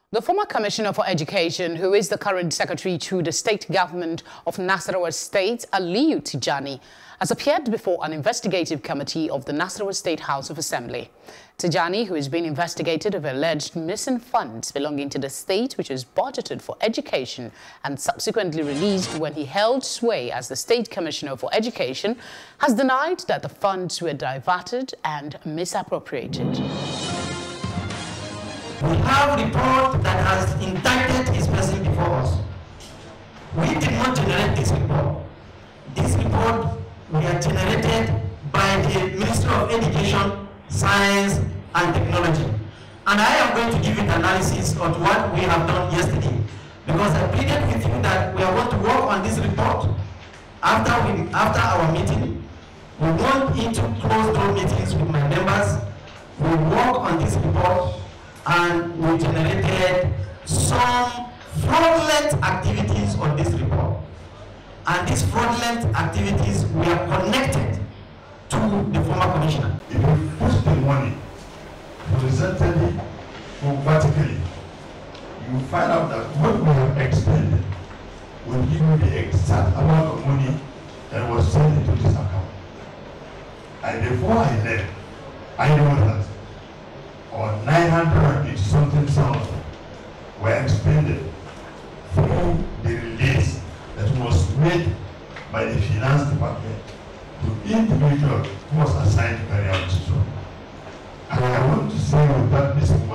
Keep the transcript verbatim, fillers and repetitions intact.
The former Commissioner for Education, who is the current secretary to the state government of Nasarawa State, Aliyu Tijani, has appeared before an investigative committee of the Nasarawa State House of Assembly. Tijani, who is being investigated of alleged missing funds belonging to the state, which was budgeted for education and subsequently released when he held sway as the State Commissioner for Education, has denied that the funds were diverted and misappropriated. We have a report that has indicted his person before us. We did not generate this report. This report was generated by the Ministry of Education, Science and Technology. And I am going to give you the analysis of what we have done yesterday, because I pleaded with you that we are going to work on this report after, we, after our meeting. We went into closed-door meetings with my members. We work on this report, and we generated some fraudulent activities on this report. And these fraudulent activities were connected to the former commissioner. If you push the money horizontally or vertically, you find out that what we have expended will give you the exact amount of money that was sent into this account. And before I left, I know that or nine hundred and something thousand were expended through the release that was made by the finance department to individual who was assigned to carry out this job. And I want to say with that, Mister